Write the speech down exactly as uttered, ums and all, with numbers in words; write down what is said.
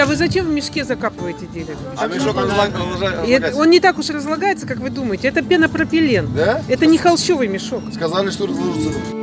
а вы зачем в мешке закапываете дерево? А мешок он разлагается? Он не так уж разлагается, как вы думаете. Это пенопропилен. Да? Это не холщовый мешок. Сказали, что разложится.